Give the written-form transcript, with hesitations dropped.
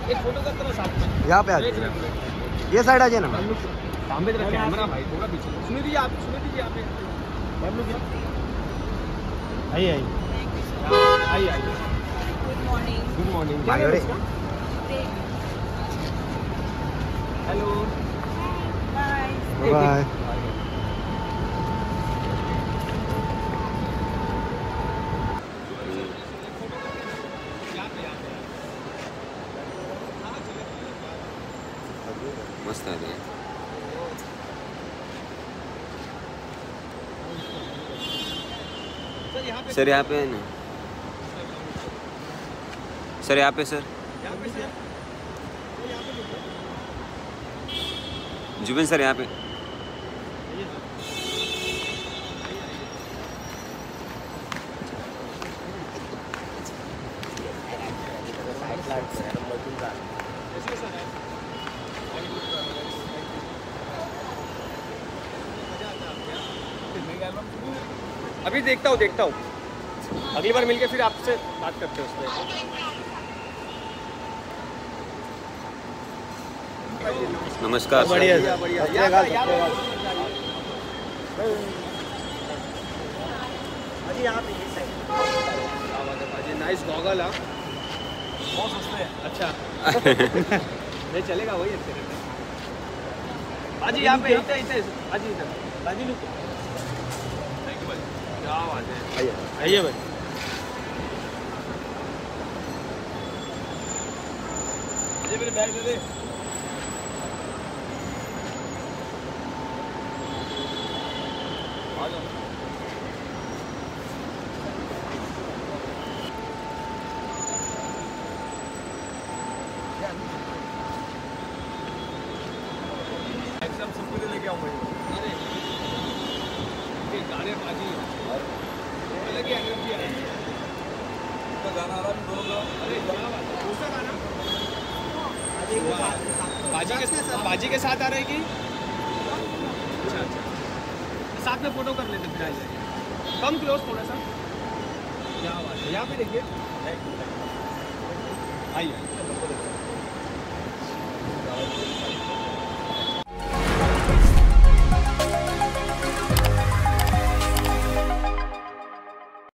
एक फोटो करते रहो साथ में। यहाँ पे आ जाइए, ये साइड आ जाए ना। सामने तेरा कैमरा भाई, थोड़ा पीछे सुनिए दीजिए आप, सुनिए दीजिए आप। आइए आइए आइए आइए। Good morning. Good morning. Hello bye. Bye. मस्त आ रही है सर। यहाँ पे है ना सर, यहाँ पे सर, जुबिन सर यहाँ पे। अभी देखता हूँ, अगली बार मिलके फिर आपसे बात करते हैं उसमें। नमस्कार सर। बढ़िया बढ़िया। Nice goggle. बहुत सस्ते हैं। अच्छा नहीं चलेगा वही अच्छे रहते हैं। बाजी यहाँ पे इधर बाजी इधर बाजी लुक। थैंक यू भाई, क्या बात है। आइए भाई। ये मेरे बैग दे दे। आ जाओ। एकदम सब कुछ लेके आऊँ भाई। अरे ये गाने बाजी अलग ही एनर्जी है। तो गाना आ रहा है दोनों का। अरे क्या बात है। दूसरा गाना बाजी के साथ आ रहा है कि अच्छा अच्छा साथ में फोटो कर लेते फिर आ जाएंगे। कम क्लोज थोड़ा सा। क्या बात है। यहाँ पे देखिए आइए।